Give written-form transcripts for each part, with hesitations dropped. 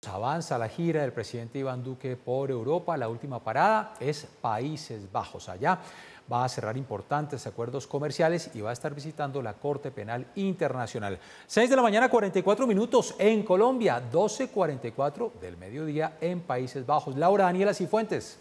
Avanza la gira del presidente Iván Duque por Europa. La última parada es Países Bajos. Allá va a cerrar importantes acuerdos comerciales y va a estar visitando la Corte Penal Internacional. 6 de la mañana, 44 minutos en Colombia, 12:44 del mediodía en Países Bajos. Laura Daniela Cifuentes.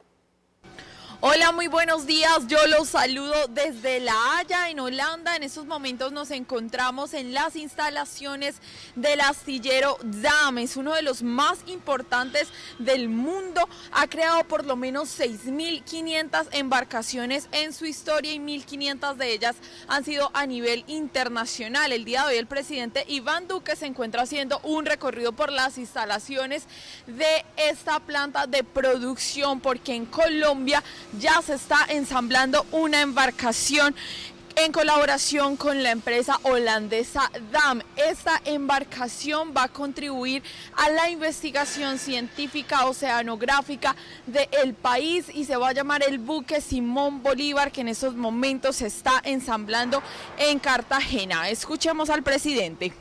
Hola, muy buenos días. Yo los saludo desde La Haya, en Holanda. En estos momentos nos encontramos en las instalaciones del astillero Dam. Es uno de los más importantes del mundo. Ha creado por lo menos 6.500 embarcaciones en su historia y 1.500 de ellas han sido a nivel internacional. El día de hoy el presidente Iván Duque se encuentra haciendo un recorrido por las instalaciones de esta planta de producción, porque en Colombia ya se está ensamblando una embarcación en colaboración con la empresa holandesa Dam. Esta embarcación va a contribuir a la investigación científica oceanográfica del país y se va a llamar el buque Simón Bolívar, que en estos momentos se está ensamblando en Cartagena. Escuchemos al presidente.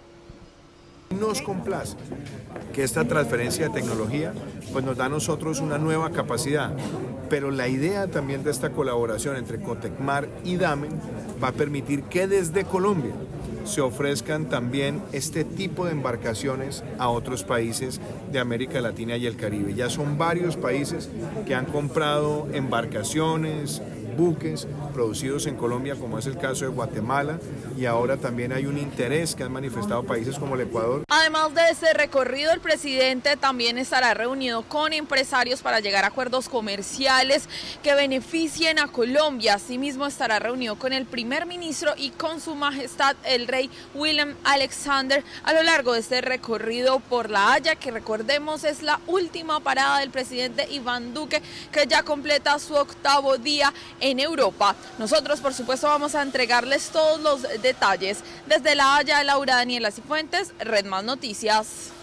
Nos complace que esta transferencia de tecnología pues nos da a nosotros una nueva capacidad, pero la idea también de esta colaboración entre Cotecmar y Damen va a permitir que desde Colombia se ofrezcan también este tipo de embarcaciones a otros países de América Latina y el Caribe. Ya son varios países que han comprado embarcaciones, buques producidos en Colombia, como es el caso de Guatemala, y ahora también hay un interés que han manifestado países como el Ecuador. Además de este recorrido, el presidente también estará reunido con empresarios para llegar a acuerdos comerciales que beneficien a Colombia. Asimismo estará reunido con el primer ministro y con su majestad el rey Willem Alexander a lo largo de este recorrido por La Haya, que recordemos es la última parada del presidente Iván Duque, que ya completa su 8º día en Europa. Nosotros, por supuesto, vamos a entregarles todos los detalles. Desde La Haya, Laura Daniela Cifuentes, Red Más Noticias.